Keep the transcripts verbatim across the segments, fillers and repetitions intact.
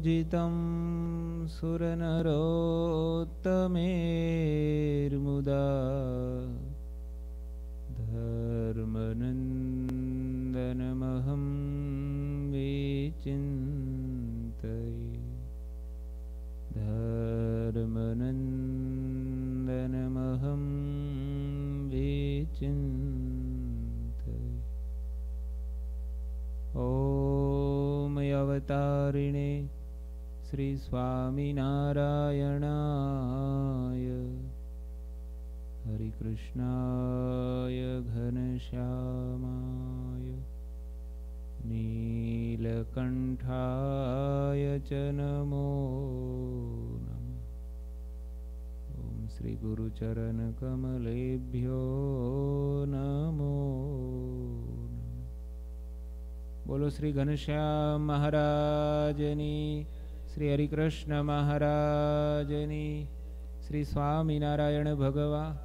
पूजितं सुरनरोत्तमेर्मुदा धर्मनन्दनमहं विचिन्तये धर्मनन्दनमहं विचिन्तये। ॐ अवतारिणे श्री स्वामिनारायणाय हरिकृष्णाय घनश्यामाय नीलकण्ठाय च नमो नमः। ॐ श्री गुरुचरणकमलेभ्यो नमो नमः। बोलो श्री घनश्याम महाराजनी, श्री हरिकृष्ण महाराजनी, श्री स्वामीनारायण भगवान।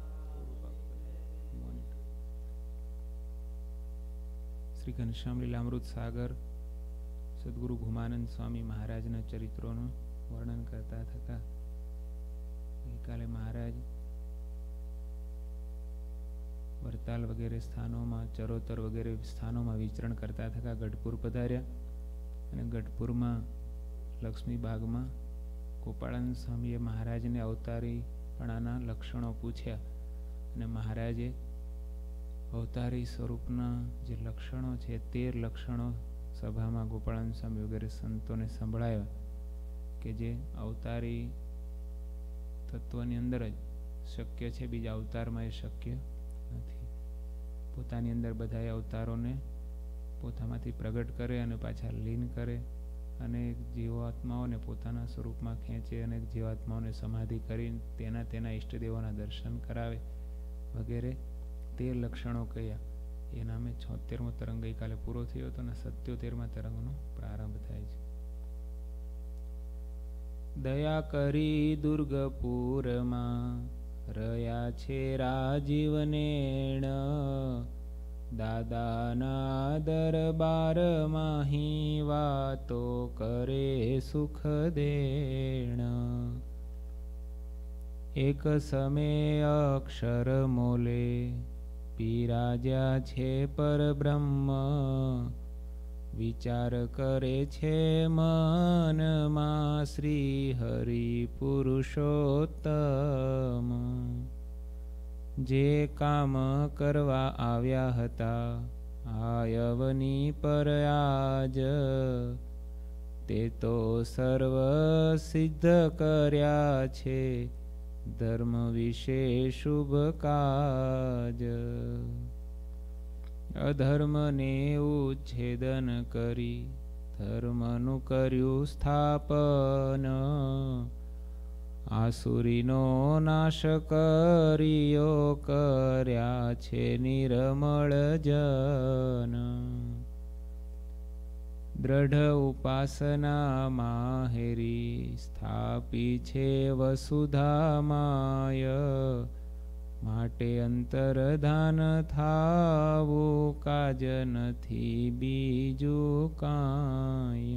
श्री घनश्याम लीलामृत सागर सद्गुरु घुमानंद स्वामी महाराजना चरित्रोનું વર્ણન કરતા થતા ગઈકાલે મહારાજ વરતાલ વગેરે સ્થાનોમાં, ચરોતર વગેરે સ્થાનોમાં વિચરણ કરતા થતા ગઢપુર પધાર્યા અને ગઢપુરમાં લક્ષ્મી બાગમાં ગોપાળાનંદ સ્વામીએ મહારાજને અવતારીપણાના લક્ષણો પૂછ્યા અને મહારાજે અવતારી સ્વરૂપના જે લક્ષણો છે તેર લક્ષણો સભામાં ગોપાળાનંદ સ્વામી વગેરે સંતોને સંભળાવ્યા કે જે અવતારી તત્વની અંદર જ શક્ય છે, બીજા અવતારમાં એ શક્ય નથી. પોતાની અંદર બધા અવતારોને પોતામાંથી પ્રગટ કરે અને પાછા લીન કરે, અનેક જીવાત્માઓને પોતાના સ્વરૂપમાં ખેંચે, અનેક જીવાત્માઓને સમાધિ કરી તેના તેના ઈષ્ટદેવોના દર્શન કરાવે વગેરે તે લક્ષણો કયા. એ નામે છોતેરમો તરંગ ગઈકાલે પૂરો થયો હતો અને સત્યોતેરમા તરંગનો પ્રારંભ થાય છે. દયા કરી દુર્ગપુરમાં રહ્યા છે રાજીવનેણ, દાદાના દરબારમાં હી વાતો કરે સુખ દેણ. એક સમય અક્ષર મોલે બિરાજ્યા છે પરબ્રહ્મ, વિચાર કરે છે મનમાં શ્રી હરિ પુરુષોત્તમ. જે કામ કરવા આવ્યા હતા આયવની પર આજ, તે તો સર્વ સિદ્ધ કર્યા છે ધર્મ વિશે શુભ કાજ. અધર્મને ઉચ્છેદન કરી ધર્મનું કર્યું સ્થાપન, આસુરીનો નાશ કર્યો કર્યા છે નિર્મળ જન. દ્રઢ ઉપાસના માહેરી સ્થાપી છે વસુધામાય, માટે અંતરધાન થાવું કાજ નથી બીજું કાંય.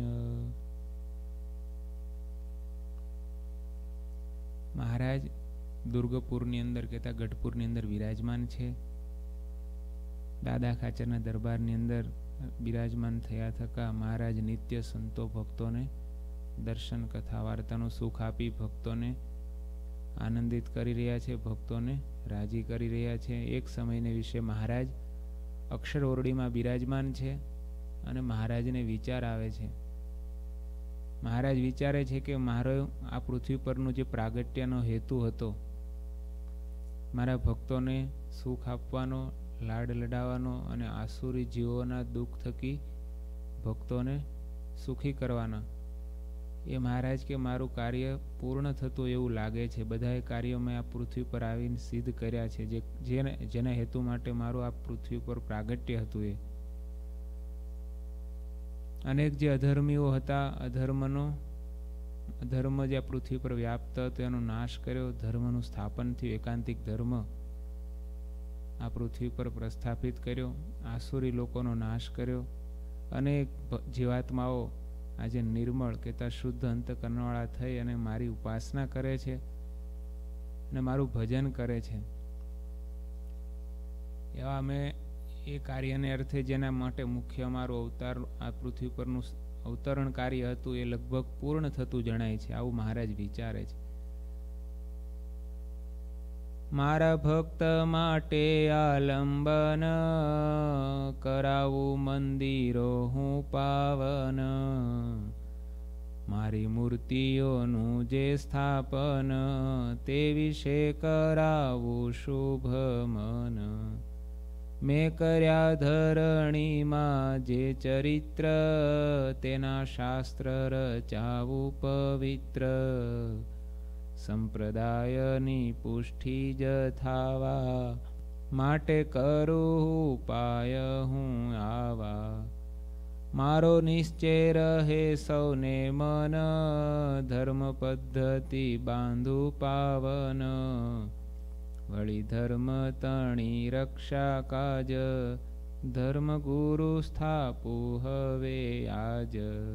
મહારાજ દુર્ગપુરની અંદર કહેતા ગઢપુરની અંદર વિરાજમાન છે. દાદા ખાચરના દરબારની અંદર બિરાજમાન થયા થકા મહારાજ નિત્ય સંતો ભક્તોને દર્શન કથા વાર્તાનું સુખ આપી ભક્તોને આનંદિત કરી રહ્યા છે, ભક્તોને રાજી કરી રહ્યા છે. એક સમયને વિશે મહારાજ અક્ષર ઓરડીમાં બિરાજમાન છે અને મહારાજને વિચાર આવે છે. મહારાજ વિચારે છે કે મારો આ પૃથ્વી પરનો જે પ્રાગટ્યનો હેતુ હતો મારા ભક્તોને સુખ આપવાનો, લાડ લડાવવાનો અને આસુરી જીવોના દુઃખ થકી ભક્તોને સુખી કરવાના, એ મહારાજ કે મારું કાર્ય પૂર્ણ થતું એવું લાગે છે. બધાએ કાર્યો મેં આ પૃથ્વી પર આવીને સિદ્ધ કર્યા છે, જે જેને જેના હેતુ માટે મારું આ પૃથ્વી પર પ્રાગટ્ય હતું. એ અનેક જે અધર્મીઓ હતા, અધર્મનો અધર્મ જે આ પૃથ્વી પર વ્યાપ્ત હતો એનો નાશ કર્યો, ધર્મનું સ્થાપન થયું, એકાંતિક ધર્મ આ પૃથ્વી પર પ્રસ્થાપિત કર્યો, આસુરી લોકોનો નાશ કર્યો, અનેક જીવાત્માઓ આજે નિર્મળ કહેતા શુદ્ધ અંતકરણવાળા થઈ અને મારી ઉપાસના કરે છે અને મારું ભજન કરે છે, એવા અમે એ કાર્યને અર્થે જેના માટે મુખ્ય અમારું અવતાર આ પૃથ્વી પરનું અવતરણ કાર્ય હતું એ લગભગ પૂર્ણ થતું જણાય છે, આવું મહારાજ વિચારે છે. મારા ભક્ત માટે આલંબન કરાવું મંદિરો હું પાવન, મારી મૂર્તિઓનું જે સ્થાપન તે વિશે કરાવું શુભ મન. મેં કર્યા ધરણીમાં જે ચરિત્ર તેના શાસ્ત્ર રચાવું પવિત્ર, સંપ્રદાયની પુષ્ટિ જ થાવા માટે કરું ઉપાય હું આવા. મારો નિશ્ચય રહે સૌને મન ધર્મ પદ્ધતિ બાંધુ પાવન, વળી ધર્મ તણી રક્ષા કાજ ધર્મ ગુરુ સ્થાપું હવે આજ.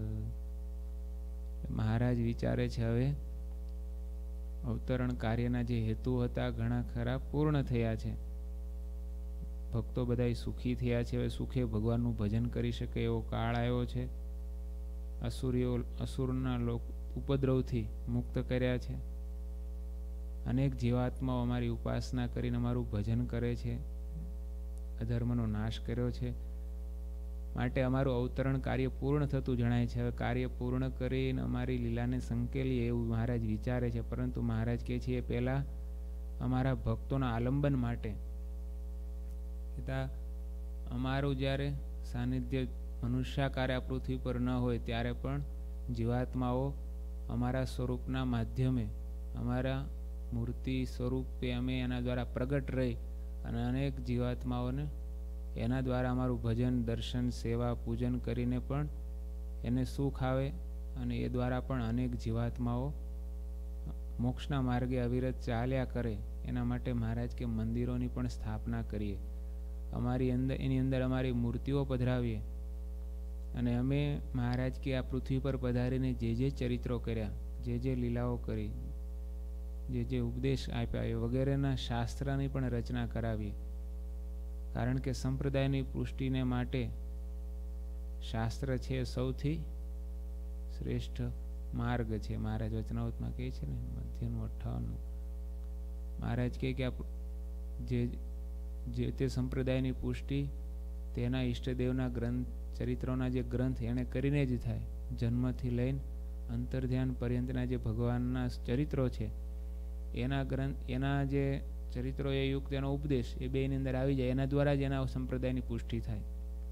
મહારાજ વિચારે છે હવે અવતરણ કાર્યના જે હેતુ હતા ઘણા ખરા પૂર્ણ થયા છે, ભક્તો બધા સુખી થયા છે, હવે સુખે ભગવાનનું ભજન કરી શકે એવો કાળ આવ્યો છે, અસુરીઓ અસુરના લોક ઉપદ્રવથી મુક્ત કર્યા છે, અનેક જીવાત્માઓ અમારી ઉપાસના કરીને અમારું ભજન કરે છે, અધર્મનો નાશ કર્યો છે, માટે અમારું અવતરણ કાર્ય પૂર્ણ થતું જણાય છે. હવે કાર્ય પૂર્ણ કરીને અમારી લીલાને સંકેલીએ એવું મહારાજ વિચારે છે, પરંતુ મહારાજ કહે છે એ પહેલા અમારા ભક્તોના આલંબન માટે અમારું જ્યારે સાનિધ્ય મનુષ્યાકારે આ પૃથ્વી પર ન હોય ત્યારે પણ જીવાત્માઓ અમારા સ્વરૂપના માધ્યમે અમારા મૂર્તિ સ્વરૂપે અમે એના દ્વારા પ્રગટ રહી અને અનેક જીવાત્માઓને એના દ્વારા અમારું ભજન દર્શન સેવા પૂજન કરીને પણ એને સુખ આવે અને એ દ્વારા પણ અનેક જીવાત્માઓ મોક્ષના માર્ગે અવિરત ચાલ્યા કરે. એના માટે મહારાજ કે મંદિરોની પણ સ્થાપના કરીએ, અમારી અંદર એની અંદર અમારી મૂર્તિઓ પધરાવીએ અને અમે મહારાજ કે આ પૃથ્વી પર પધારીને જે જે ચરિત્રો કર્યા, જે જે લીલાઓ કરી, જે જે ઉપદેશ આપ્યા એ વગેરેના શાસ્ત્રની પણ રચના કરાવીએ. કારણ કે સંપ્રદાયની પુષ્ટિને માટે શાસ્ત્ર છે સૌથી શ્રેષ્ઠ માર્ગ છે. મહારાજ વચનાવતમાં કહે છે ને મધ્યનું અઠ્ઠાવનનું મહારાજ કહે કે જે જે તે સંપ્રદાયની પુષ્ટિ તેના ઈષ્ટદેવના ગ્રંથ ચરિત્રોના જે ગ્રંથ એને કરીને જ થાય. જન્મથી લઈને અંતર્ધ્યાન પર્યંતના જે ભગવાનના ચરિત્રો છે એના ગ્રંથ એના જે ચરિત્રો એ યુક્ત એનો ઉપદેશ એ બેની અંદર આવી જાય, એના દ્વારા જ એના સંપ્રદાયની પુષ્ટિ થાય.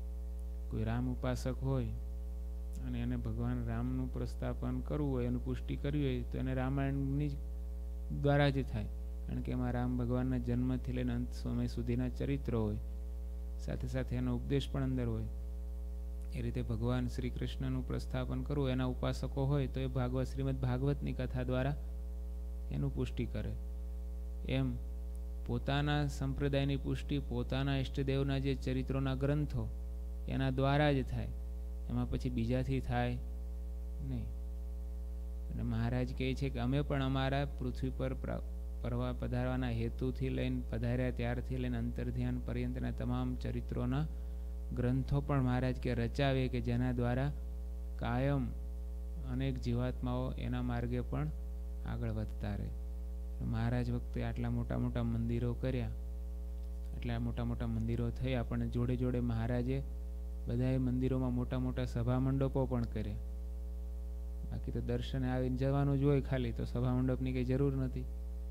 કોઈ રામ ઉપાસક હોય અને એને ભગવાન રામનું પ્રસ્થાપન કરવું હોય, એનું પુષ્ટિ કરવી હોય તો એને રામાયણની દ્વારા જ થાય, કારણ કે એમાં રામ ભગવાનના જન્મથી લઈને અંત સમય સુધીના ચરિત્રો હોય, સાથે સાથે એનો ઉપદેશ પણ અંદર હોય. એ રીતે ભગવાન શ્રી કૃષ્ણનું પ્રસ્થાપન કરવું એના ઉપાસકો હોય તો એ ભાગવત શ્રીમદ ભાગવતની કથા દ્વારા એનું પુષ્ટિ કરે. એમ પોતાના સંપ્રદાયની પુષ્ટિ પોતાના ઈષ્ટદેવના જે ચરિત્રોના ગ્રંથો એના દ્વારા જ થાય, એમાં પછી બીજાથી થાય નહીં. અને મહારાજ કહે છે કે અમે પણ અમારા પૃથ્વી પર પરવા પધારવાના હેતુથી લઈને પધાર્યા ત્યારથી લઈને અંતર્ધ્યાન પર્યંતના તમામ ચરિત્રોના ગ્રંથો પણ મહારાજ કે રચાવે કે જેના દ્વારા કાયમ અનેક જીવાત્માઓ એના માર્ગે પણ આગળ વધતા રહે. મહારાજ વખતે આટલા મોટા મોટા મંદિરો કર્યા, આટલા મોટા મોટા મંદિરો થયા, પણ જોડે જોડે મહારાજે બધા મંદિરોમાં મોટા મોટા સભા મંડપો પણ કર્યા. બાકી તો દર્શને આવીને જવાનું જ હોય ખાલી, તો સભા મંડપની કઈ જરૂર નથી.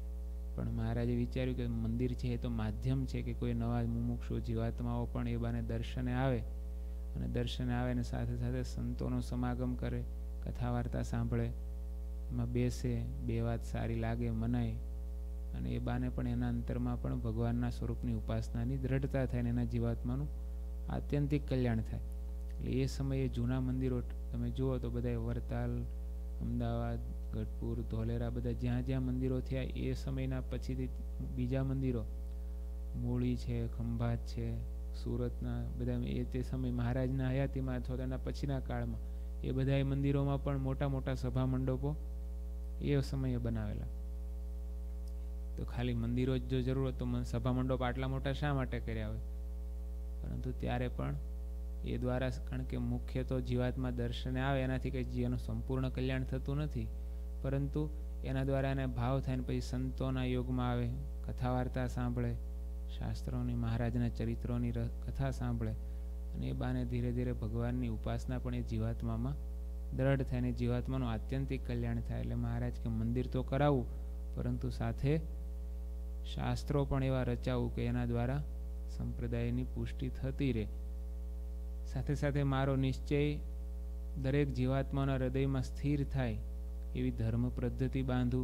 પણ મહારાજે વિચાર્યું કે મંદિર છે એ તો માધ્યમ છે કે કોઈ નવા મુમુક્ષુ જીવાત્માઓ પણ એ બાને દર્શને આવે, અને દર્શને આવે ને સાથે સાથે સંતોનો સમાગમ કરે, કથા વાર્તા સાંભળે, એમાં બેસે, બે વાત સારી લાગે, મનાય, અને એ બાને પણ એના અંતરમાં પણ ભગવાનના સ્વરૂપની ઉપાસનાની દ્રઢતા થાય ને એના જીવાત્માનું આત્યંતિક કલ્યાણ થાય. એટલે એ સમયે જૂના મંદિરો તમે જુઓ તો બધા વરતાલ, અમદાવાદ, ગઢપુર, ધોલેરા, બધા જ્યાં જ્યાં મંદિરો થયા એ સમયના પછીથી બીજા મંદિરો મૂળી છે, ખંભાત છે, સુરતના બધા એ તે સમય મહારાજના હયાતીમાં અથવા તેના પછીના કાળમાં એ બધા મંદિરોમાં પણ મોટા મોટા સભા મંડપો એ સમયે બનાવેલા. તો ખાલી મંદિરો જ જો જરૂર તો સભા મંડપ આટલા મોટા શા માટે કર્યા હોય? પરંતુ ત્યારે પણ એ દ્વારા, કારણ કે મુખ્ય તો જીવાત્મા દર્શને આવે એનાથી કંઈ જીવનું સંપૂર્ણ કલ્યાણ થતું નથી, પરંતુ એના દ્વારા એને ભાવ થાય ને પછી સંતોના યોગમાં આવે, કથા વાર્તા સાંભળે, શાસ્ત્રોની મહારાજના ચરિત્રોની કથા સાંભળે, અને એ બાને ધીરે ધીરે ભગવાનની ઉપાસના પણ એ જીવાત્મામાં દ્રઢ થાય ને જીવાત્માનું આત્યંતિક કલ્યાણ થાય. એટલે મહારાજ કે મંદિર તો કરાવવું, પરંતુ સાથે શાસ્ત્રો પણ એવા રચાવું કે એના દ્વારા સંપ્રદાયની પુષ્ટિ થતી રહે. સાથે સાથે મારો નિશ્ચય દરેક જીવાત્માના હૃદયમાં સ્થિર થાય એવી ધર્મ પદ્ધતિ બાંધું,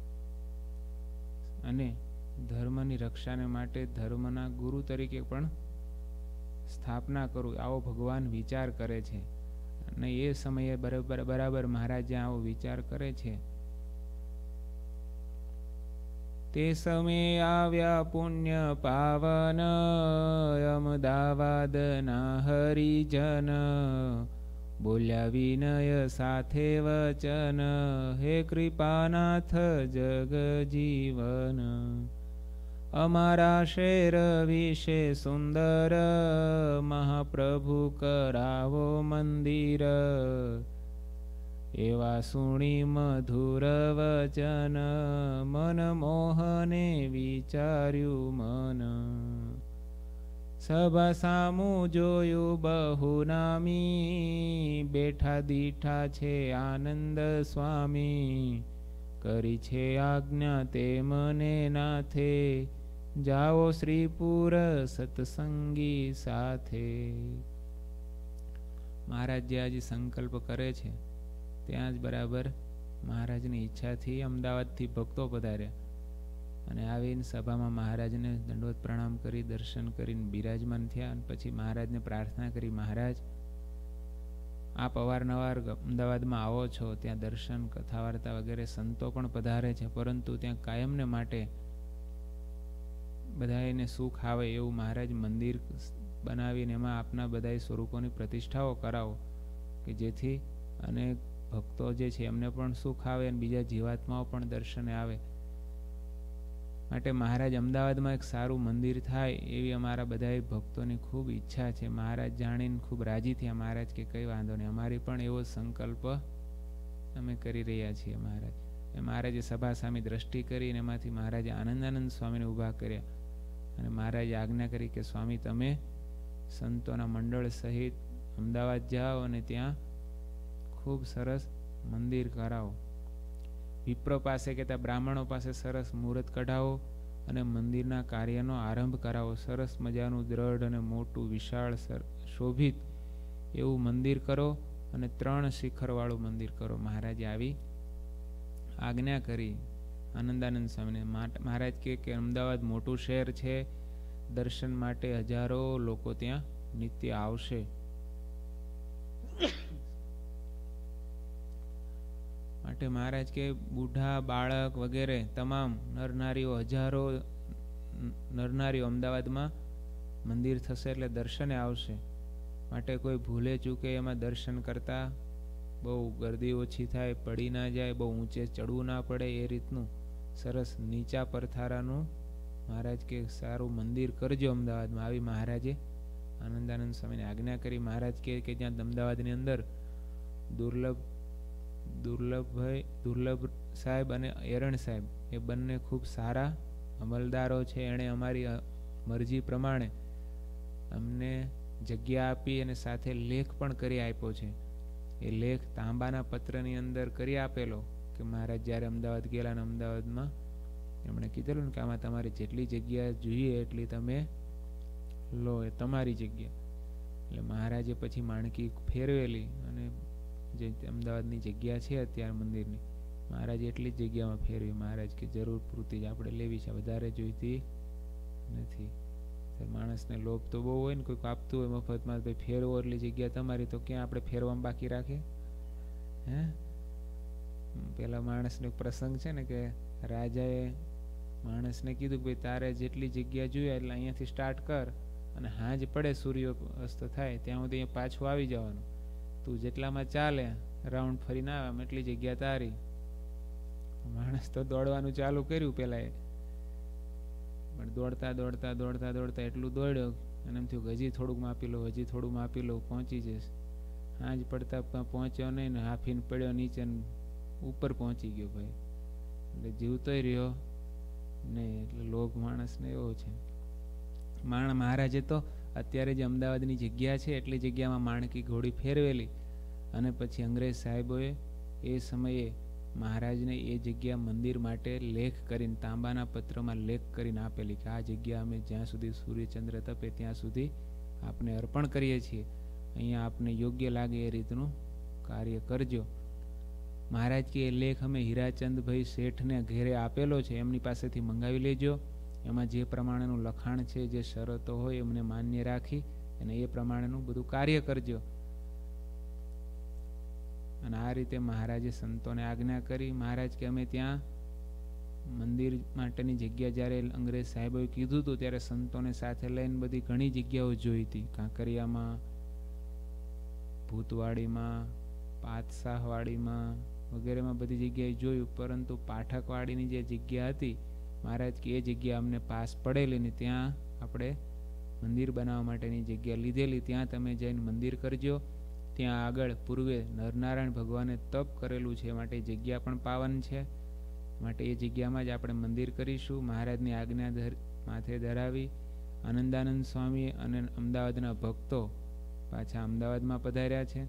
અને ધર્મની રક્ષાને માટે ધર્મના ગુરુ તરીકે પણ સ્થાપના કરું, આવો ભગવાન વિચાર કરે છે. અને એ સમયે બરાબર બરાબર મહારાજ જ્યાં આવો વિચાર કરે છે તે સમયે આવ્યા પુણ્ય પાવન અમદાવાદના હરિજન, બોલ્યા વિનય સાથે વચન, હે કૃપાનાથ જગજીવન, અમારા શેર વિશે સુંદર, મહાપ્રભુ કરાવો મંદિર, એવા સુણી મધુર વચન, મન મોહને વિચાર્યું મન, સભા સામું જોયું બહુ નામી, બેઠા દીઠા છે આનંદ સ્વામી, કરી છે આજ્ઞા તે મને નાથે, જાઓ શ્રીપુર સત્સંગી સાથે. મહારાજ જે આજે સંકલ્પ કરે છે ત્યાં જ બરાબર મહારાજની ઈચ્છાથી અમદાવાદથી ભક્તો પધાર્યા, અને આવીને સભામાં મહારાજને દંડવત પ્રણામ કરી દર્શન કરીને બિરાજમાન થયા. અને પછી મહારાજને પ્રાર્થના કરી, મહારાજ આપ અવારનવાર અમદાવાદમાં આવો છો, ત્યાં દર્શન કથા વાર્તા વગેરે સંતો પણ પધારે છે, પરંતુ ત્યાં કાયમને માટે બધાને સુખ આવે એવું મહારાજ મંદિર બનાવીને એમાં આપના બધા સ્વરૂપોની પ્રતિષ્ઠાઓ કરાવો, કે જેથી અનેક ભક્તો જે છે એમને પણ સુખ આવે અને બીજા જીવાત્માઓ પણ દર્શને આવે. માટે મહારાજ અમદાવાદમાં એક સારું મંદિર થાય એવી અમારા બધા ભક્તોની ખૂબ ઈચ્છા છે. મહારાજ જાણીને ખૂબ રાજી થયા. મહારાજ કે કઈ વાંધો નહીં, અમારી પણ એવો સંકલ્પ અમે કરી રહ્યા છીએ. મહારાજ એ મહારાજે સભા સામે દ્રષ્ટિ કરીને એમાંથી મહારાજે આનંદાનંદ સ્વામીને ઊભા કર્યા, અને મહારાજે આજ્ઞા કરી કે સ્વામી તમે સંતોના મંડળ સહિત અમદાવાદ જાઓ અને ત્યાં ખૂબ સરસ મંદિર કરાવો. વિપ્ર પાસે કહેતા બ્રાહ્મણો પાસે સરસ મુહૂર્ત કઢાવો અને મંદિરના કાર્યનો આરંભ કરાવો. સરસ મજાનું દ્રઢ અને મોટું વિશાળ શોભિત એવું મંદિર કરો, અને ત્રણ શિખરવાળું મંદિર કરો. મહારાજે આવી આજ્ઞા કરી આનંદાનંદ સ્વામીને. મહારાજ કહે કે અમદાવાદ મોટું શહેર છે, દર્શન માટે હજારો લોકો ત્યાં નિત્ય આવશે. માટે મહારાજ કે બુઢા બાળક વગેરે તમામ નરનારીઓ, હજારો નરનારીઓ અમદાવાદમાં મંદિર થશે એટલે દર્શને આવશે. માટે કોઈ ભૂલે ચૂકે એમાં દર્શન કરતા બહુ ગર્દી ઓછી થાય, પડી ના જાય, બહુ ઊંચે ચડવું ના પડે, એ રીતનું સરસ નીચા પરથારાનું મહારાજ કે સારું મંદિર કરજો અમદાવાદમાં. આવી મહારાજે આનંદાનંદ સ્વામીને આજ્ઞા કરી. મહારાજ કે કે જ્યાં અમદાવાદની અંદર દુર્લભ દુર્લભભાઈ દુર્લભ સાહેબ અને એરણ સાહેબ એ બંને ખૂબ સારા અમલદારો છે. એણે અમારી મરજી પ્રમાણે અમને જગ્યા આપી અને સાથે લેખ પણ કરી આપ્યો છે. એ લેખ તાંબાના પત્રની અંદર કરી આપેલો કે મહારાજ જ્યારે અમદાવાદ ગયેલા ને અમદાવાદમાં એમણે કીધેલું ને કે આમાં તમારી જેટલી જગ્યા જોઈએ એટલી તમે લો, એ તમારી જગ્યા. એટલે મહારાજે પછી માણકી ફેરવેલી અને જે અમદાવાદની જગ્યા છે અત્યારે મંદિરની, મહારાજ એટલી જ જગ્યામાં ફેરવી. મહારાજ કે જરૂર પૂરતી જ આપણે લેવી છે, વધારે જોઈતી નથી. માણસને લોભ તો બહુ હોય ને, કોઈક આપતું હોય મફતમાં, ભાઈ ફેરવો એટલી જગ્યા તમારી, તો ક્યાં આપણે ફેરવામાં બાકી રાખે? હે પેલા માણસનો પ્રસંગ છે ને કે રાજાએ માણસને કીધું કે ભાઈ તારે જેટલી જગ્યા જોઈએ એટલે અહીંયાથી સ્ટાર્ટ કર, અને હાંજ પડે સૂર્ય અસ્ત થાય ત્યાં સુધી અહીંયા પાછું આવી જવાનું. તું જેટલામાં ચાલે રાઉન્ડ ફરીને આવે એટલી જગ્યા તારી. માણસ તો દોડવાનું ચાલુ કર્યું પેલા એ, પણ દોડતા દોડતા દોડતા દોડતા એટલું દોડ્યો અને એમ થયું હજી થોડુંક માપી લો, હજી થોડું માપી લો, પહોંચી જઈશ. હાજ પડતા પહોંચ્યો નહીં ને હાફીને પડ્યો નીચે ઉપર પહોંચી ગયો ભાઈ. એટલે જીવતોય રહ્યો નહીં. એટલે લોભ માણસને એવો છે. માણ મહારાજે તો અત્યારે જે અમદાવાદની જગ્યા છે એટલી જગ્યામાં માણકી ઘોડી ફેરવેલી અને પછી અંગ્રેજ સાહેબોએ એ સમયે મહારાજને એ જગ્યા મંદિર માટે લેખ કરીને તાંબાના પત્રમાં લેખ કરીને આપેલી કે આ જગ્યા અમે જ્યાં સુધી સૂર્યચંદ્ર તપે ત્યાં સુધી આપને અર્પણ કરીએ છીએ. અહીંયા આપને યોગ્ય લાગે એ રીતનું કાર્ય કરજો. મહારાજ કે એ લેખ અમે હીરાચંદભાઈ શેઠને ઘેરે આપેલો છે, એમની પાસેથી મંગાવી લેજો. એમાં જે પ્રમાણેનું લખાણ છે, જે શરતો હોય એમને માન્ય રાખી અને એ પ્રમાણેનું બધું કાર્ય કરજો. અને આ રીતે મહારાજે સંતોને આજ્ઞા કરી. મહારાજ કે અમે ત્યાં મંદિર માટેની જગ્યા જ્યારે અંગ્રેજ સાહેબોએ કીધું હતું ત્યારે સંતોને સાથે લઈને બધી ઘણી જગ્યાઓ જોઈ હતી. કાંકરિયામાં, ભૂતવાડીમાં, પાતશાહવાડીમાં વગેરેમાં બધી જગ્યાએ જોયું, પરંતુ પાઠકવાડીની જે જગ્યા હતી મહારાજ કે એ જગ્યા અમને પાસ પડેલી ને ત્યાં આપણે મંદિર બનાવવા માટેની જગ્યા લીધેલી, ત્યાં તમે જઈને મંદિર કરજો. ત્યાં આગળ પૂર્વે નરનારાયણ ભગવાને તપ કરેલું છે માટે જગ્યા પણ પાવન છે, માટે એ જગ્યામાં જ આપણે મંદિર કરીશું. મહારાજની આજ્ઞા માથે ધરાવી આનંદાનંદ સ્વામી અને અમદાવાદના ભક્તો પાછા અમદાવાદમાં પધાર્યા છે.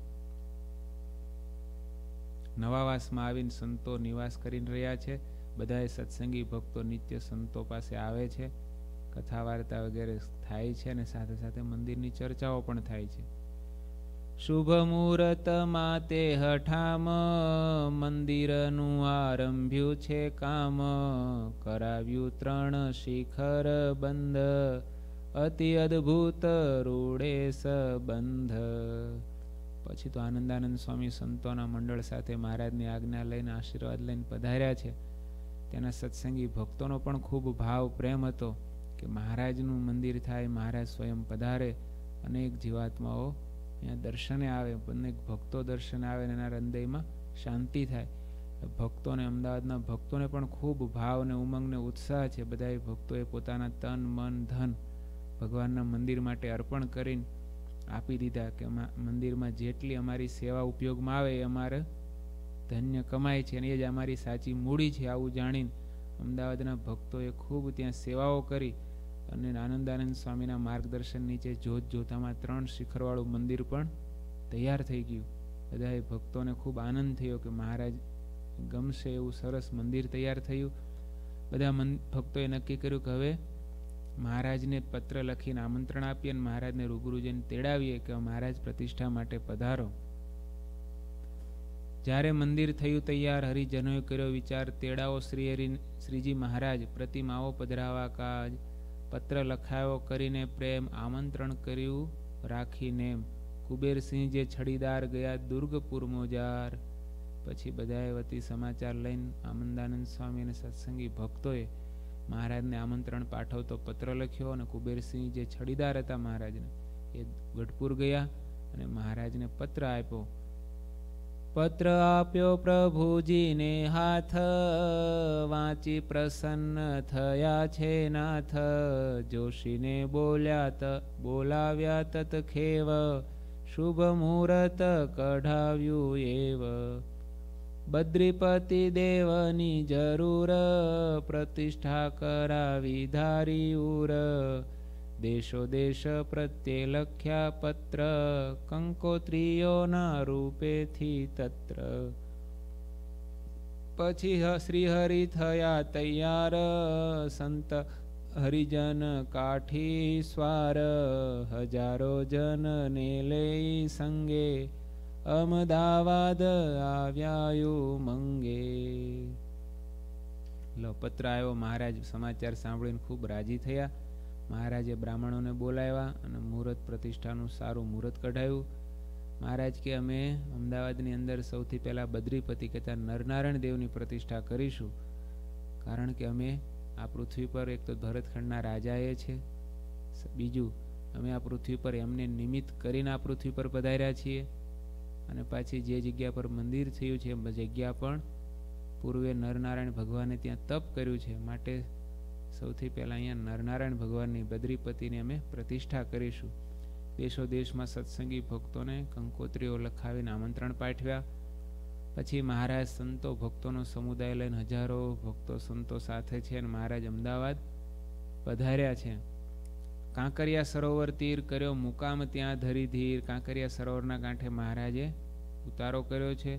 નવાવાસમાં આવીને સંતો નિવાસ કરી રહ્યા છે. બધાએ સત્સંગી ભક્તો નિત્ય સંતો પાસે આવે છે, કથા વાર્તા વગેરે થાય છે અને સાથે સાથે મંદિરની ચર્ચાઓ પણ થાય છે. શુભ મુહૂર્ત માતે હઠામ મંદિરનું આરંભ્યું છે કામ, કરાવ્યું ત્રણ શિખર બંધ, અતિ અદ્ભુત રૂડે સંબંધ. પછી તો આનંદાનંદ સ્વામી સંતોના મંડળ સાથે મહારાજની આજ્ઞા લઈને આશીર્વાદ લઈને પધાર્યા છે. તેના સત્સંગી ભક્તોનો પણ ખૂબ ભાવ પ્રેમ હતો કે મહારાજનું મંદિર થાય, મહારાજ સ્વયં પધારે, અનેક જીવાત્માઓ અહીંયા દર્શને આવે, અનેક ભક્તો દર્શને આવે અને એના હૃદયમાં શાંતિ થાય. ભક્તોને, અમદાવાદના ભક્તોને પણ ખૂબ ભાવ ને ઉમંગ ને ઉત્સાહ છે. બધા ભક્તોએ પોતાના તન મન ધન ભગવાનના મંદિર માટે અર્પણ કરીને આપી દીધા કે મંદિરમાં જેટલી અમારી સેવા ઉપયોગમાં આવે એ અમારે ધન્ય કમાય છે અને એ જ અમારી સાચી મૂડી છે. આવું જાણીને અમદાવાદના ભક્તોએ ખૂબ ત્યાં સેવાઓ કરી અને આનંદાનંદ સ્વામીના માર્ગદર્શન નીચે જોત જોતામાં ત્રણ શિખરવાળું મંદિર પણ તૈયાર થઈ ગયું. બધાએ ભક્તોને ખૂબ આનંદ થયો કે મહારાજ ગમશે એવું સરસ મંદિર તૈયાર થયું. બધા ભક્તોએ નક્કી કર્યું કે હવે મહારાજને પત્ર લખીને આમંત્રણ આપીએ અને મહારાજને રૂબરૂ જઈને તેડાવીએ કે મહારાજ પ્રતિષ્ઠા માટે પધારો. જ્યારે મંદિર થયું તૈયાર, હરિજનોએ કર્યો વિચાર, તેડાવો શ્રી હરિ શ્રીજી મહારાજ, પ્રતિમાઓ પધરાવા કાજ, પત્ર લખાયો કરીને પ્રેમ, આમંત્રણ કર્યું રાખીને, કુબેરસિંહ જે છડીદાર ગયા દુર્ગપુર મોજાર. પછી બધાએ વતી સમાચાર લઈને આનંદાનંદ સ્વામી અને સત્સંગી ભક્તોએ મહારાજને આમંત્રણ પાઠવતો પત્ર લખ્યો અને કુબેરસિંહ જે છડીદાર હતા મહારાજને એ ગઢપુર ગયા અને મહારાજને પત્ર આપ્યો. પત્ર આપ્યો પ્રભુજીને હાથ, વાંચી પ્રસન્ન થયા છે નાથ, જોશીને બોલ્યા ત બોલાવ્યા તત ખેવ, શુભ મુહૂર્ત કઢાવ્યું એવ. બદ્રીપતિ દેવની જરૂર, પ્રતિષ્ઠા કરાવી ધારી ઉર, દેશો દેશ પ્રત્યે લખ્યા પત્ર, કંકોત્રીઓના રૂપેથી તત્ર. પછી શ્રી હરિ થયા તૈયાર, સંત હરિજન કાઠી સ્વાર, હજારો જન ને લઈ સંગે, અમદાવાદ આવ્યાયું મંગે. લો પત્ર આવ્યો. મહારાજ સમાચાર સાંભળીને ખૂબ રાજી થયા. મહારાજે બ્રાહ્મણોને બોલાવ્યા અને મુહૂર્ત પ્રતિષ્ઠાનું સારું મુહૂર્ત કઢાવ્યું. મહારાજ કે અમે અમદાવાદની અંદર સૌથી પહેલા બદ્રીપતિ કહેતા નરનારાયણ દેવની પ્રતિષ્ઠા કરીશું, કારણ કે અમે આ પૃથ્વી પર એક તો ભરતખંડના રાજા એ છે, બીજું અમે આ પૃથ્વી પર એમને નિમિત્ત કરીને આ પૃથ્વી પર પધાર્યા છીએ અને પાછી જે જગ્યા પર મંદિર થયું છે એ જગ્યા પણ પૂર્વે નરનારાયણ ભગવાને ત્યાં તપ કર્યું છે, માટે સૌથી પહેલા અહીંયા નરનારાયણ ભગવાનની બદ્રીપતિની અમે પ્રતિષ્ઠા કરીશું. દેશો દેશમાં સત્સંગી ભક્તોને કંકોત્રીઓ લખાવીને આમંત્રણ પાઠવ્યા. પછી મહારાજ સંતો ભક્તોનો સમુદાય લઈને હજારો ભક્તો સંતો સાથે છે અને મહારાજ અમદાવાદ પધાર્યા છે. કાંકરિયા સરોવર તીર કર્યો મુકામ ત્યાં ધરી ધીર. કાંકરિયા સરોવરના કાંઠે મહારાજે ઉતારો કર્યો છે.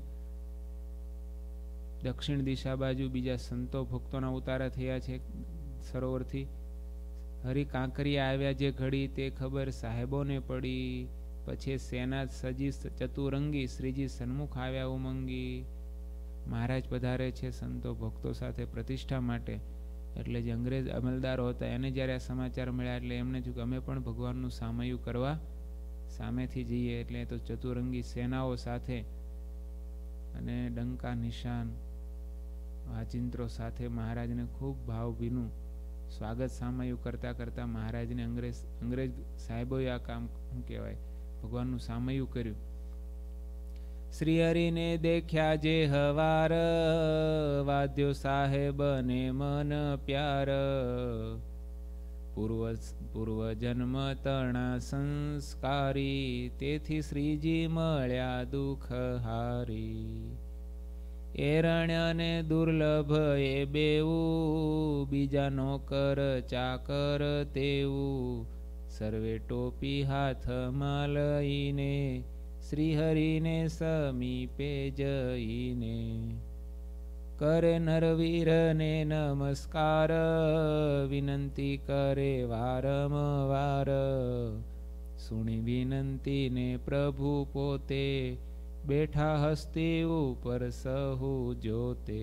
દક્ષિણ દિશા બાજુ બીજા સંતો ભક્તોના ઉતારા થયા છે સરોવરથી. હરી કાંકરિયા આવ્યા જે ઘડી તે ખબર સાહેબોને પડી. પછી સેના સજી ચતુરંગી શ્રીજી સન્મુખ આવ્યા ઉમંગી. મહારાજ પધારે છે સંતો ભક્તો સાથે પ્રતિષ્ઠા માટે. એટલે જે અંગ્રેજ અમલદારો હતા એને જ્યારે આ સમાચાર મળ્યા એટલે એમને થયું કે અમે પણ ભગવાનનું સામયું કરવા સામેથી જઈએ. એટલે તો ચતુરંગી સેનાઓ સાથે અને ડંકા નિશાન વાજિંત્રો સાથે મહારાજને ખૂબ ભાવભીનું સ્વાગત સામયું કરતા કરતા મહારાજને અંગ્રેજ અંગ્રેજ સાહેબોએ આ કામ શું કહેવાય ભગવાનનું સામયું કર્યું. શ્રી હરિને દેખ્યા જે હવાર વાદ્યો સાહેબ ને મન પ્યાર. પૂર્વ પૂર્વ જન્મ તણા સંસ્કારી તેથી શ્રીજી મળ્યા દુઃખ હારી. એરણ્ય ને દુર્લભ એ બેવું બીજા નોકર ચાકર તેવું. સર્વે ટોપી હાથમાં લઈને શ્રી હરિને સમીપે જઈને. કરે નરવીર ને નમસ્કાર વિનંતી કરે વારંવાર. સુણી વિનંતી ને પ્રભુ પોતે બેઠા હસ્તી ઉપર સહુ જોતે.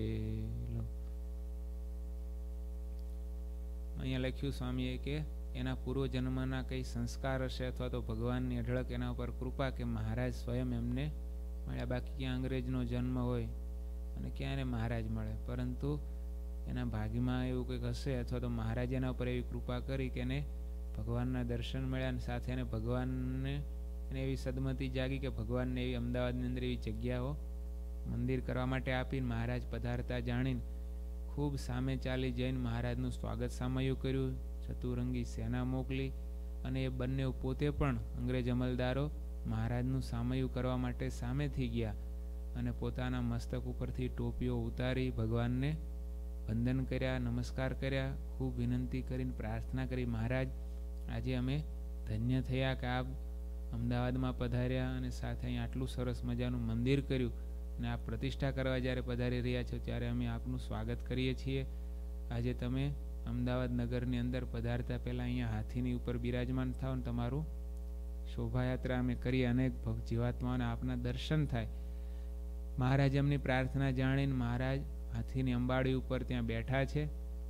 અહીંયા લખ્યું સ્વામીએ કે એના પૂર્વ જન્મના કઈ સંસ્કાર હશે અથવા તો ભગવાનની અઢળક એના ઉપર કૃપા કે મહારાજ સ્વયં એમને મળ્યા. બાકી ક્યાં અંગ્રેજનો જન્મ હોય અને ક્યાં એને મહારાજ મળે, પરંતુ એના ભાગ્યમાં એવું કંઈક હશે અથવા તો મહારાજ એના ઉપર એવી કૃપા કરી કે એને ભગવાનના દર્શન મળ્યા અને સાથે એને ભગવાનને એને એવી સદમતી જાગી કે ભગવાનને એવી અમદાવાદની અંદર એવી જગ્યાઓ મંદિર કરવા માટે આપીને મહારાજ પધારતા જાણીને ખૂબ સામે ચાલી જઈને મહારાજનું સ્વાગત સામયું કર્યું. ચતુરંગી સેના મોકલી અને એ બંને પોતે પણ અંગ્રેજ અમલદારો મહારાજનું સામયું કરવા માટે સામેથી ગયા અને પોતાના મસ્તક ઉપરથી ટોપીઓ ઉતારી ભગવાનને વંદન કર્યા, નમસ્કાર કર્યા, ખૂબ વિનંતી કરીને પ્રાર્થના કરી. મહારાજ આજે અમે ધન્ય થયા કે આપ અમદાવાદમાં પધાર્યા અને સાથે અહીં આટલું સરસ મજાનું મંદિર કર્યું અને આપ પ્રતિષ્ઠા કરવા જ્યારે પધારી રહ્યા છો ત્યારે અમે આપનું સ્વાગત કરીએ છીએ. આજે તમે અમદાવાદ નગરની અંદર પધારતા પહેલાં અહીંયા હાથીની ઉપર બિરાજમાન થાવ ને તમારું શોભાયાત્રા અમે કરીએ, અનેક જીવાત્માઓને આપના દર્શન થાય. મહારાજ એમની પ્રાર્થના જાણીને મહારાજ હાથીની અંબાડી ઉપર ત્યાં બેઠા છે.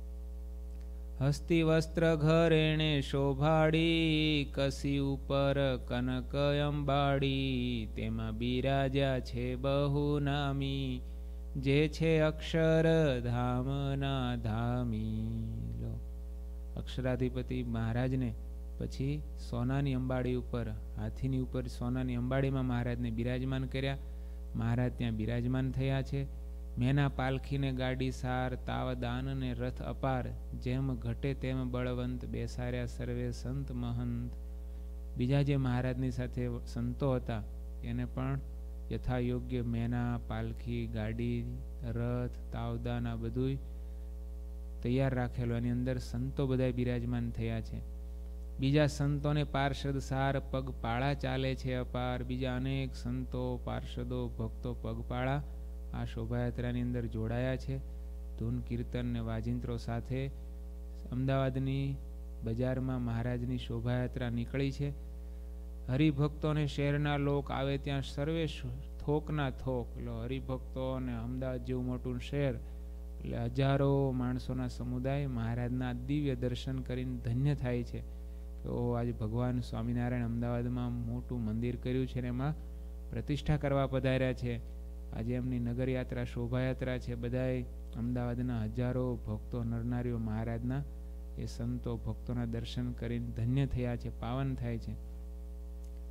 હસ્તી વસ્ત્ર ઘરેણે શોભાડી કસી ઉપર કનક અંબાડી. તેમાં બિરાજ્યા છે બહુ નામી જે છે અક્ષર ધામના ધામી. લો અક્ષરાધિપતિ મહારાજને પછી સોનાની અંબાડી ઉપર હાથીની ઉપર સોનાની અંબાડીમાં મહારાજને બિરાજમાન કર્યા. મહારાજ ત્યાં બિરાજમાન થયા છે. મેના પાલખીને ગાડી સાર તાવ દાન ને રથ અપાર. જેમ ઘટે તેમ બળવંત બેસાર્યા સર્વે સંત મહંત. બીજા જે મહારાજની સાથે સંતો હતા એને પણ યથા યોગ્ય મેના પાલખી ગાડી રથ તાવદાન આ બધું તૈયાર રાખેલું. એની અંદર સંતો બધા બિરાજમાન થયા છે. બીજા સંતોને પાર્ષદ સાર પગપાળા ચાલે છે અપાર. બીજા અનેક સંતો પાર્ષદો ભક્તો પગપાળા આ શોભાયાત્રાની અંદર જોડાયા છે. ધૂન કીર્તન ને વાજિંત્રો સાથે અમદાવાદની બજારમાં મહારાજની શોભાયાત્રા નીકળી છે. હરિભક્તોને શહેરના લોક આવે ત્યાં સર્વે થોકના થોક. એટલે હરિભક્તો અને અમદાવાદ જેવું મોટું શહેર એટલે હજારો માણસોના સમુદાય મહારાજના દિવ્ય દર્શન કરીને ધન્ય થાય છે. તો આજે ભગવાન સ્વામિનારાયણ અમદાવાદમાં મોટું મંદિર કર્યું છે ને એમાં પ્રતિષ્ઠા કરવા પધાર્યા છે. આજે એમની નગરયાત્રા શોભાયાત્રા છે. બધાએ અમદાવાદના હજારો ભક્તો નરનારીઓ મહારાજના એ સંતો ભક્તોના દર્શન કરીને ધન્ય થયા છે, પાવન થાય છે.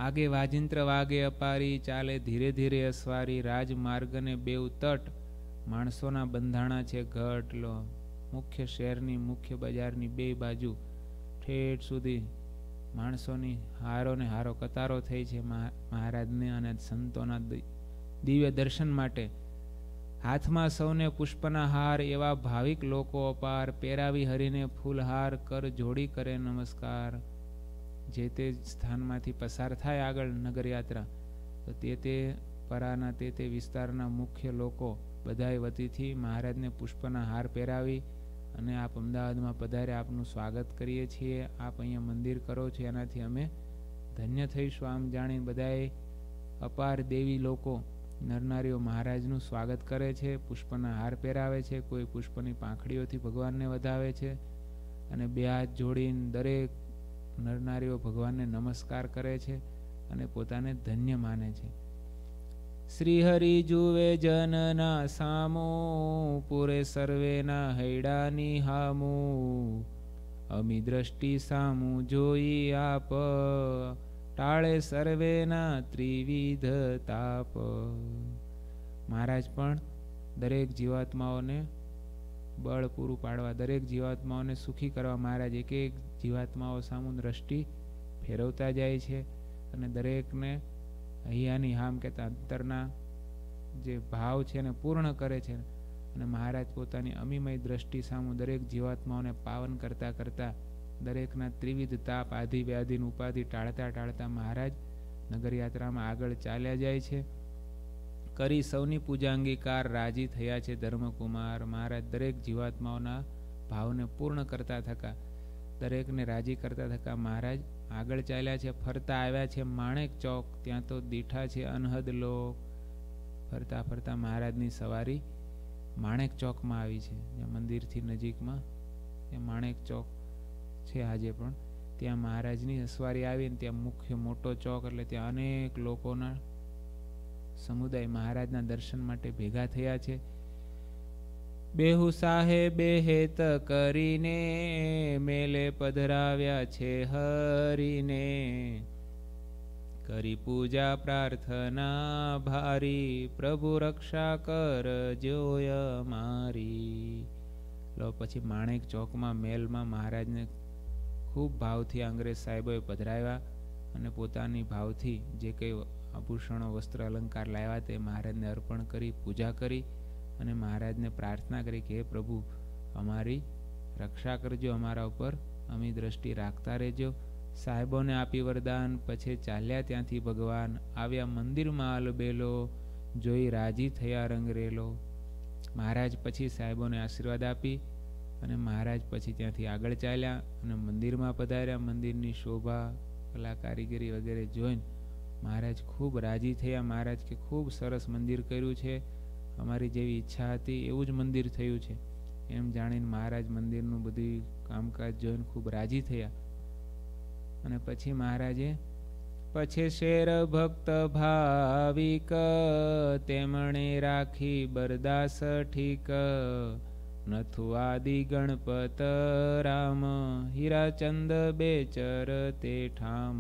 આગે વાજિંત્ર વાગે અપારી, ચાલે ધીરે ધીરે અસવારી, રાજમાર્ગને બેઉ તટ, માણસોના બંધાણા છે ઘટ. લો મુખ્ય શહેરની મુખ્ય બજારની બે બાજુ ઠેઠ સુધી માણસોની હારો ને હારો કતારો થઈ છે મહારાજને અને સંતોના દિવ્ય દર્શન માટે. હાથમાં સૌને પુષ્પના હાર, એવા ભાવિક લોકો અપાર, પેરાવી હરીને ફૂલહાર, કર જોડી કરે નમસ્કાર. જે તે સ્થાનમાંથી પસાર થાય આગળ નગરયાત્રા, તો તે તે પરાના તે તે વિસ્તારના મુખ્ય લોકો બધાય વતીથી મહારાજને પુષ્પના હાર પહેરાવી અને આપ અમદાવાદમાં પધારે, આપનું સ્વાગત કરીએ છીએ. આપ અહીંયા મંદિર કરો છો એનાથી અમે ધન્ય થઈશું. આમ જાણી બધાએ અપાર દેવી લોકો નરનારીઓ મહારાજનું સ્વાગત કરે છે, પુષ્પના હાર પહેરાવે છે, કોઈ પુષ્પની પાંખડીઓથી ભગવાનને વધાવે છે અને બે હાથ જોડીને દરેક નરનારીઓ ભગવાનને નમસ્કાર કરે છે અને પોતાને ધન્ય માને છે. શ્રી હરિ જુવે જનના સામો, પૂરે સર્વેના હૈડાની હામુ, અમી દ્રષ્ટિ સામું જોઈ આપ, ટાળે સર્વેના ત્રિવિધ તાપ. મહારાજ પણ દરેક જીવાત્માઓને બળ પૂરું પાડવા, દરેક જીવાત્માઓને સુખી કરવા મહારાજ એક એક જીવાત્માઓ સામું દ્રષ્ટિ ફેરવતા જાય છે અને દરેકને હૈયાની હામ કહેતા અંતરના જે ભાવ છે એને પૂર્ણ કરે છે. અને મહારાજ પોતાની અમીમય દ્રષ્ટિ સામું દરેક જીવાત્માઓને પાવન કરતા કરતા દરેકના ત્રિવિધ તાપ, આધિ વ્યાધિની ઉપાધિ ટાળતા ટાળતા મહારાજ નગરયાત્રામાં આગળ ચાલ્યા જાય છે. કરી સૌની પૂજા અંગીકાર, રાજી થયા છે ધર્મકુમાર. મહારાજ દરેક જીવાત્માઓના ભાવને પૂર્ણ કરતા થકા, દરેકને રાજી કરતા થકા મહારાજ આગળ ચાલ્યા છે. ફરતા આવ્યા છે માણેક ચોક, ત્યાં તો દીઠા છે અનહદ લોક. ફરતા ફરતા મહારાજની સવારી માણેક ચોકમાં આવી છે, જ્યાં મંદિરથી નજીકમાં ત્યાં માણેક ચોક છે આજે પણ. ત્યાં મહારાજની સવારી આવીને ત્યાં મુખ્ય મોટો ચોક, એટલે ત્યાં અનેક લોકોના સમુદાય મહારાજના દર્શન માટે ભેગા થયા છે. બેહુ સાહેબે હેત કરીને, મેલે પધરાવ્યા છે હરીને, કરી પૂજા પ્રાર્થના ભારી, પ્રભુ રક્ષા કર જોય મારી. લો પછી માણેક ચોકમાં મેલમાં મહારાજને ખૂબ ભાવથી અંગ્રેજ સાહેબોએ પધરાવ્યા અને પોતાની ભાવથી જે કંઈ આભૂષણો વસ્ત્ર અલંકાર લાવ્યા તે મહારાજને અર્પણ કરી, પૂજા કરી અને મહારાજને પ્રાર્થના કરી કે હે પ્રભુ અમારી રક્ષા કરજો, અમારા ઉપર અમી દ્રષ્ટિ રાખતા રહેજો. સાહેબોને આપી વરદાન, પછી ચાલ્યા ત્યાંથી ભગવાન. આવ્યા મંદિરમાં અલબેલો, જોઈ રાજી થયા રંગરેલો. મહારાજ પછી સાહેબોને આશીર્વાદ આપી અને મહારાજ પછી ત્યાંથી આગળ ચાલ્યા અને મંદિરમાં પધાર્યા. મંદિરની શોભા, કલા કારીગરી વગેરે જોઈને મહારાજ ખૂબ રાજી થયા. મહારાજ કે ખૂબ સરસ મંદિર કર્યું છે, અમારી જેવી ઈચ્છા હતી એવું જ મંદિર થયું છે. એમ જાણીને મહારાજ મંદિરનું બધું કામકાજ જોઈને ખૂબ રાજી થયા. અને પછી મહારાજે પછી શેર ભક્ત ભાવિક, તેમણે રાખી બરદાસ ઠીક, નથુ આદિ ગણપત રામ, હીરાચંદ બેચર તે ઠામ.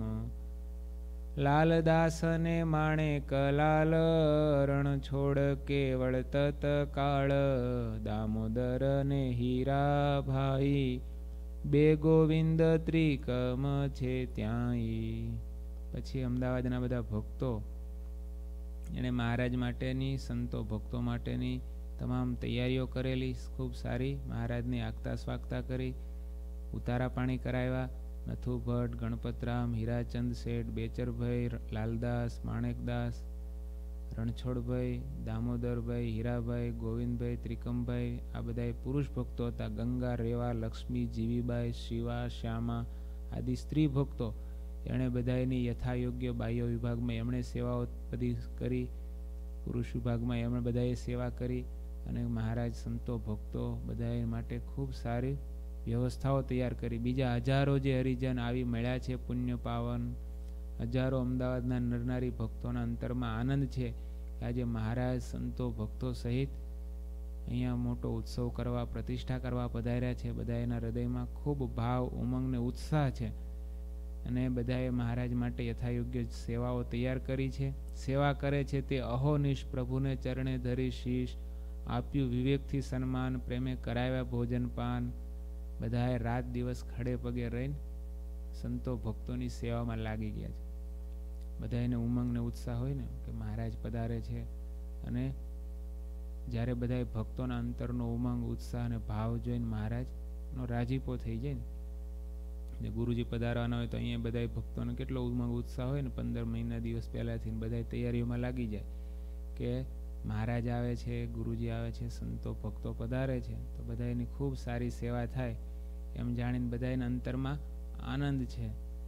લાલદાસને માણેક લાલ, રણ છોડ કેવળ તત્કાળ, દામોદર ને હીરા ભાઈ, બે ગોવિંદ ત્રિકમ છે ત્યાંય. પછી અમદાવાદના બધા ભક્તો એને મહારાજ માટેની, સંતો ભક્તો માટેની તમામ તૈયારીઓ કરેલી, ખૂબ સારી. મહારાજની આગતા સ્વાગતા કરી, ઉતારા પાણી કરાવ્યા. નથુ ભટ્ટ, ગણપતરામ, હીરાચંદ શેઠ, બેચરભાઈ, લાલદાસ, માણેકદાસ, રણછોડભાઈ, દામોદરભાઈ, હીરાભાઈ, ગોવિંદભાઈ, ત્રિકમભાઈ, આ બધા પુરુષ ભક્તો હતા. ગંગા, રેવા, લક્ષ્મી, જીવીબાઈ, શિવા, શ્યામા આદિ સ્ત્રી ભક્તો. એણે બધાની યથાયોગ્ય બાહ્ય વિભાગમાં એમણે સેવાઓ બધી કરી, પુરુષ વિભાગમાં એમણે બધાએ સેવા કરી અને મહારાજ સંતો ભક્તો બધા માટે ખૂબ સારી વ્યવસ્થાઓ તૈયાર કરી. બીજા હજારો જે હરિજન આવી મળ્યા છે પુણ્ય પાવન, હજારો અમદાવાદના નરનારી ભક્તોના અંતરમાં આનંદ છે કે આજે મહારાજ સંતો ભક્તો સહિત અહીંયા મોટો ઉત્સવ કરવા, પ્રતિષ્ઠા કરવા પધાર્યા છે. બધા એના હૃદયમાં ખૂબ ભાવ, ઉમંગ ને ઉત્સાહ છે. અને બધાએ મહારાજ માટે યથાયોગ્ય સેવાઓ તૈયાર કરી છે. સેવા કરે છે તે અહોનિશ પ્રભુને ચરણે ધરી શીશ આપ્યું વિવેકથી સન્માન પ્રેમે કરાવ્યા ભોજન પાન. બધાએ રાત દિવસ ખડે પગે રહીને સંતો ભક્તોની સેવામાં લાગી ગયા છે. બધાને ઉમંગ ને ઉત્સાહ હોય ને કે મહારાજ પધારે છે. અને જ્યારે બધા ભક્તોના અંતરનો ઉમંગ ઉત્સાહ અને ભાવ જોઈને મહારાજનો રાજીપો થઈ જાય ને, ગુરુજી પધારવાના હોય તો અહીંયા બધા ભક્તોને કેટલો ઉમંગ ઉત્સાહ હોય ને, પંદર મહિના દિવસ પહેલાથી બધા તૈયારીઓમાં લાગી જાય કે મહારાજ આવે છે, ગુરુજી આવે છે, સંતો ભક્તો પધારે છે, તો બધાની ખૂબ સારી સેવા થાય એમ જાણીને બધાના અંતરમાં આનંદ છે.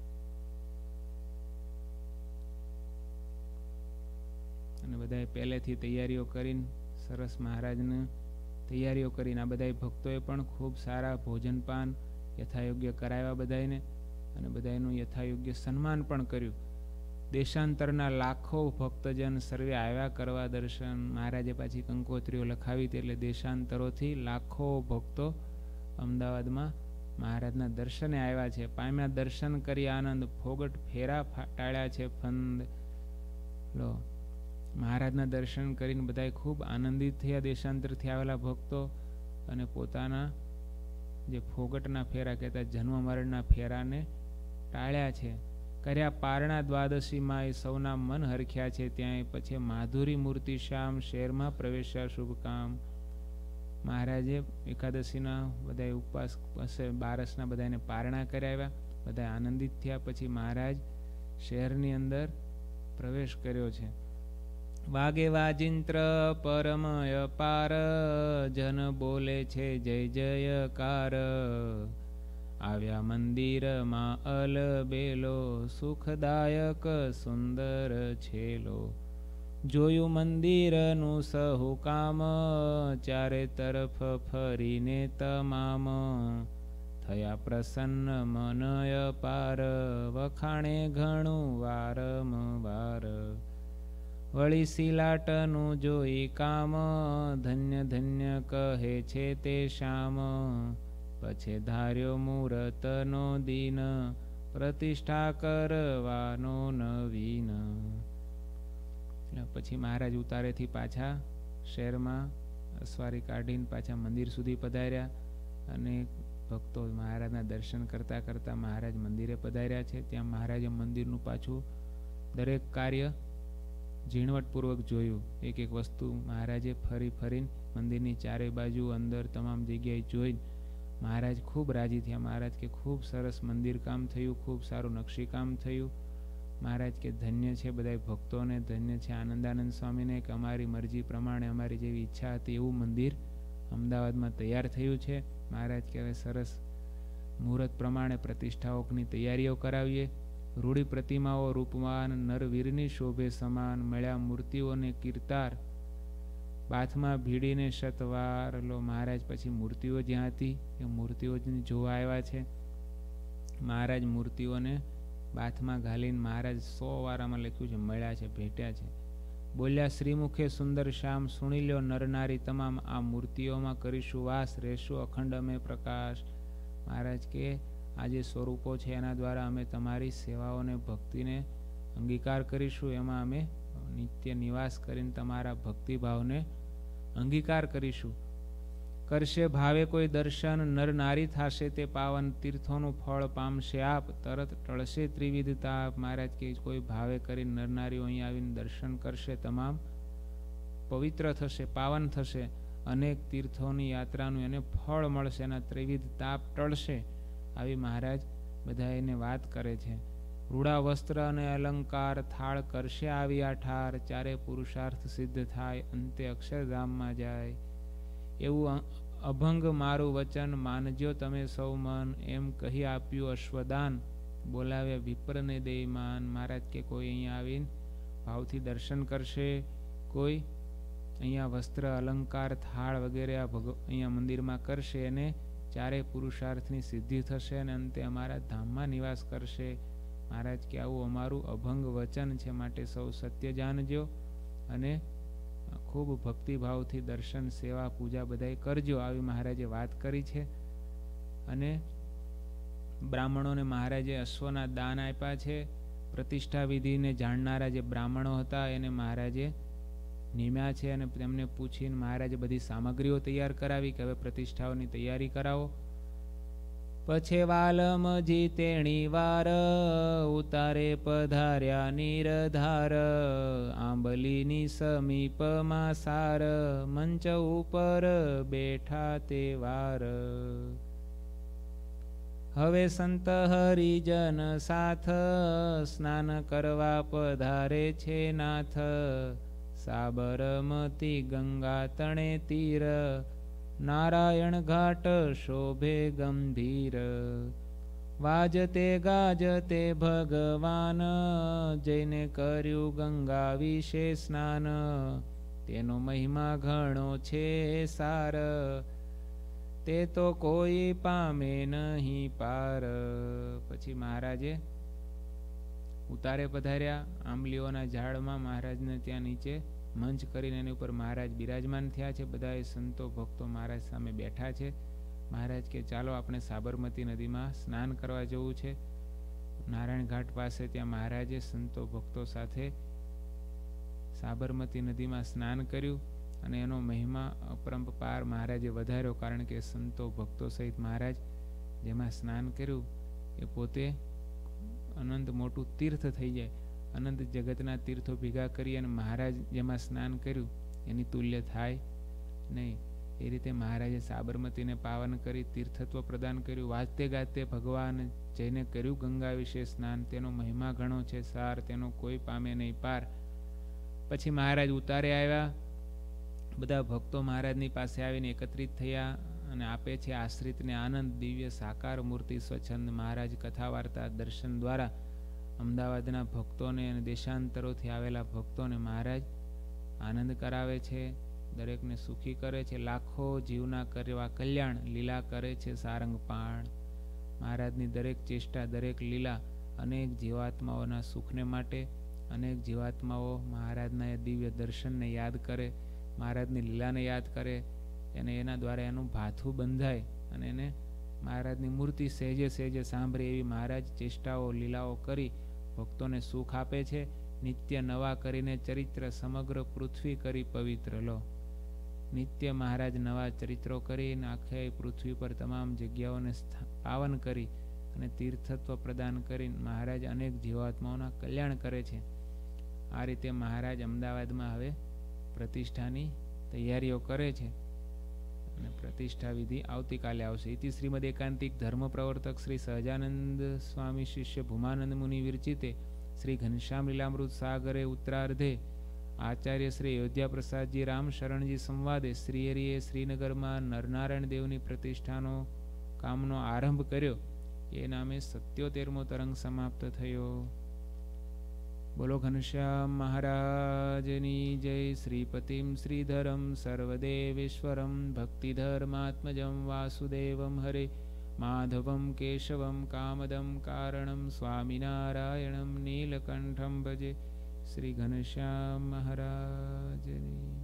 અને બધાએ પહેલેથી તૈયારીઓ કરીને સરસ મહારાજને તૈયારીઓ કરીને આ બધા ભક્તોએ પણ ખૂબ સારા ભોજન પાન યથાયોગ્ય કરાવ્યા બધાને, અને બધાનું યથાયોગ્ય સન્માન પણ કર્યું. દેશાંતરના લાખો ભક્તજન સર્વે આવ્યા કરવા દર્શન. મહારાજે પાછી કંકોત્રીઓ લખાવી હતી એટલે દેશાંતરોથી લાખો ભક્તો અમદાવાદમાં મહારાજના દર્શને આવ્યા છે. પામ્યા દર્શન કરી આનંદ ફોગટ ફેરા ટાળ્યા છે ફંદ. લો મહારાજના દર્શન કરીને બધા ખૂબ આનંદિત થયા દેશાંતરથી આવેલા ભક્તો, અને પોતાના જે ફોગટના ફેરા કહેતા જન્મ મરણના ફેરાને ટાળ્યા છે. કર્યા પારણા દ્વાદશીમાં એ સૌના મન હરખ્યા છે. ત્યાં પછી માધુરી મૂર્તિ શ્યામ શહેરમાં પ્રવેશ્યા શુભ કામ. મહારાજે એકાદશીના બધા ઉપવાસ પાસે બારસના બધાને પારણા કરાવ્યા, બધા આનંદિત થયા. પછી મહારાજ શહેરની અંદર પ્રવેશ કર્યો છે. વાગે વાજિંત્ર પરમય પાર જન બોલે છે જય જયકાર. આવ્યા મંદિરમાં અલબેલો સુખદાયક સુંદર છેલો. જોયું મંદિરનું સહુ કામ ચારે તરફ ફરીને તમામ. થયા પ્રસન્ન મનય પાર વખાણે ઘણું વારંવાર. વળી શિલાટનું જોઈ કામ ધન્ય ધન્ય કહે છે તે શ્યામ. પછી ધાર્યો મુહૂર્તનો દિન પ્રતિષ્ઠા કરવાનો નવીન. પછી મહારાજ ઉતારેથી પાછા શહેરમાં અસવારી કાઢીને પાછા મંદિર સુધી પધાર્યા, અને ભક્તો મહારાજના દર્શન કરતા કરતા મહારાજ મંદિરે પધાર્યા છે. ત્યાં મહારાજે મંદિરનું પાછું દરેક કાર્ય ઝીણવટપૂર્વક જોયું. એક એક વસ્તુ મહારાજે ફરી ફરીને મંદિરની ચારે બાજુ અંદર તમામ જગ્યાએ જોઈને મહારાજ ખૂબ રાજી થયા. મહારાજ કે ખૂબ સરસ મંદિર કામ થયું, ખૂબ સારું નકશીકામ થયું. મહારાજ કે ધન્ય છે બધા ભક્તોને, ધન્ય છે આનંદાનંદ સ્વામીને કે અમારી મરજી પ્રમાણે અમારી જેવી ઈચ્છા હતી એવું મંદિર અમદાવાદમાં તૈયાર થયું છે. મહારાજ કે હવે સરસ મુહૂર્ત પ્રમાણે પ્રતિષ્ઠાઓની તૈયારીઓ કરાવીએ. રૂઢી પ્રતિમાઓ રૂપવાન નરવીરની શોભે સમાન. મળ્યા મૂર્તિઓને કીર્તાર બાથમાં ભીડીને શતવાર. લો મહારાજ પછી મૂર્તિઓ જ્યાં હતી એ મૂર્તિઓ જોવા આવ્યા છે. મહારાજ મૂર્તિઓને બાથમાં ઘાલીને મહારાજ સો વારામાં લખ્યું છે મળ્યા છે, ભેટ્યા છે. બોલ્યા શ્રીમુખે સુંદર શ્યામ સુણી લ્યો નરનારી તમામ. આ મૂર્તિઓમાં કરીશું વાસ રહેશું અખંડ અમે પ્રકાશ. મહારાજ કે આ જે સ્વરૂપો છે એના દ્વારા અમે તમારી સેવાઓને ભક્તિને અંગીકાર કરીશું. એમાં અમે નિત્ય નિવાસ કરીને તમારા ભક્તિભાવને અંગીકાર કરીશું. કરશે ભાવે કોઈ દર્શન નર નારી થશે તે પાવન. તીર્થોનું ફળ પામશે આપ તરત ટળશે ત્રિવિધ તાપ. મહારાજ કે કોઈ ભાવે કરી નર નારીઓ અહીં આવીને દર્શન કરશે, તમામ પવિત્ર થશે, પાવન થશે. અનેક તીર્થોની યાત્રાનું એને ફળ મળશે, એના ત્રિવિધ તાપ ટળશે. આવી મહારાજ બધા એને વાત કરે છે. રૂડા વસ્ત્ર અને અલંકાર થાળ કરશે આવી આ ઠાર. ચારે પુરુષાર્થ સિદ્ધ થાય અંતે અક્ષરધામમાં જાય. એવું અભંગ મારું વચન માનજો તમે સૌ મન. એમ કહી આપ્યું અશ્વદાન બોલાવ્યા વિપ્રને દેયમાન. મહારાજ કે કોઈ અહીંયા આવીને ભાવથી દર્શન કરશે, કોઈ અહીંયા વસ્ત્ર અલંકાર થાળ વગેરે આ ભગ અહીંયા મંદિરમાં કરશે, એને ચારે પુરુષાર્થની સિદ્ધિ થશે અને અંતે અમારા ધામમાં નિવાસ કરશે. મહારાજ કે આવું અમારું અભંગ વચન છે, માટે સૌ સત્ય જાણજો અને ખૂબ ભક્તિભાવથી દર્શન સેવા પૂજા બધાય કરજો. આવી મહારાજે વાત કરી છે. અને બ્રાહ્મણોને મહારાજે અશ્વના દાન આપ્યા છે. પ્રતિષ્ઠા વિધિને જાણનારા જે બ્રાહ્મણો હતા એને મહારાજે નિમ્યા છે અને તેમને પૂછીને મહારાજે બધી સામગ્રીઓ તૈયાર કરાવી કે હવે પ્રતિષ્ઠાઓની તૈયારી કરાવો. પછે વાલમજી તેણી વાર ઉતારે પધાર્યા નિરધાર, આંબલીની સમીપમાં સાર, મંચ ઉપર બેઠા તે વાર. હવે સંત હરિજન સાથ સ્નાન કરવા પધારે છે નાથ, સાબરમતી ગંગા તણે તીર, નારાયણ ઘાટ શોભે ગંભીર. વાજતે ગાજતે ભગવાન, જઈને કર્યું ગંગા વિશે સ્નાન, તેનો મહિમા ઘણો છે સાર, તે તો કોઈ પામે નહીં પાર. પછી મહારાજે ઉતારે પધાર્યા. આંબલીઓના ઝાડમાં મહારાજને ત્યાં નીચે મંચ કરીને એની ઉપર મહારાજ બિરાજમાન થયા છે. બધા સંતો ભક્તો મહારાજ સામે બેઠા છે. મહારાજ કે ચાલો આપણે સાબરમતી નદીમાં સ્નાન કરવા જવું છે. નારાયણ ઘાટ પાસે ત્યાં મહારાજે સંતો ભક્તો સાથે સાબરમતી નદીમાં સ્નાન કર્યું અને એનો મહિમા અપરંપાર મહારાજે વધાર્યો. કારણ કે સંતો ભક્તો સહિત મહારાજ જેમાં સ્નાન કર્યું એ પોતે અનંત મોટું તીર્થ થઈ જાય. અનંત જગતના તીર્થો ભેગા કરી અને મહારાજ જેમાં સ્નાન કર્યું એની તુલ્ય થાય નહીં. એ રીતે મહારાજે સાબરમતીને પાવન કરી તીર્થત્વ પ્રદાન કર્યું. વાજતે ગાજતે ભગવાન જઈને કર્યું ગંગા વિશે સ્નાન, તેનો મહિમા ઘણો છે સાર, તેનો કોઈ પામે નહીં પાર. પછી મહારાજ ઉતારે આવ્યા. બધા ભક્તો મહારાજની પાસે આવીને એકત્રિત થયા અને આપે છે આશ્રિતને આનંદ. દિવ્ય સાકાર મૂર્તિ સ્વચ્છંદ મહારાજ કથા વાર્તા દર્શન દ્વારા અમદાવાદના ભક્તોને અને દેશાંતરોથી આવેલા ભક્તોને મહારાજ આનંદ કરાવે છે, દરેકને સુખી કરે છે. લાખો જીવના કરવા કલ્યાણ લીલા કરે છે સારંગપાણ. મહારાજની દરેક ચેષ્ટા દરેક લીલા અનેક જીવાત્માઓના સુખને માટે. અનેક જીવાત્માઓ મહારાજના એ દિવ્ય દર્શનને યાદ કરે, મહારાજની લીલાને યાદ કરે અને એના દ્વારા એનું ભાથું બંધાય અને એને મહારાજની મૂર્તિ સહેજે સહેજે સાંભળે એવી મહારાજ ચેષ્ટાઓ લીલાઓ કરી ભક્તોને સુખ આપે છે. નિત્ય નવા કરીને ચરિત્ર સમગ્ર પૃથ્વી કરી પવિત્ર લો. નિત્ય મહારાજ નવા ચરિત્રો કરીને આખે પૃથ્વી પર તમામ જગ્યાઓને પાવન કરી અને તીર્થત્વ પ્રદાન કરી મહારાજ અનેક જીવાત્માઓના કલ્યાણ કરે છે. આ રીતે મહારાજ અમદાવાદમાં હવે પ્રતિષ્ઠાની તૈયારીઓ કરે છે અને પ્રતિષ્ઠા વિધિ આવતીકાલે આવશે. ઇતિ શ્રીમદ એકાંતિક ધર્મ પ્રવર્તક શ્રી સહજાનંદ સ્વામી શિષ્ય ભૂમાનંદ મુનિ વિરચિતે શ્રી ઘનશ્યામ લીલામૃત સાગરે ઉત્તરાર્ધે આચાર્ય શ્રી અયોધ્યા પ્રસાદજી રામ શરણજી સંવાદે શ્રી હરિએ શ્રીનગરમાં નરનારાયણ દેવની પ્રતિષ્ઠાનો કામનો આરંભ કર્યો. એ નામે સત્યોતેરમો તરંગ સમાપ્ત થયો. બોલો ઘનશ્યામ મહારાજની જય. શ્રીપતિમ શ્રીધરમ સર્વદેવેશ્વરમ ભક્તિધર્માત્મજમ વાસુદેવમ હરે માધવમ કેશવમ કામદમ કારણમ સ્વામિનારાયણમ નીલકંઠમ ભજે. શ્રી ઘનશ્યામ મહારાજની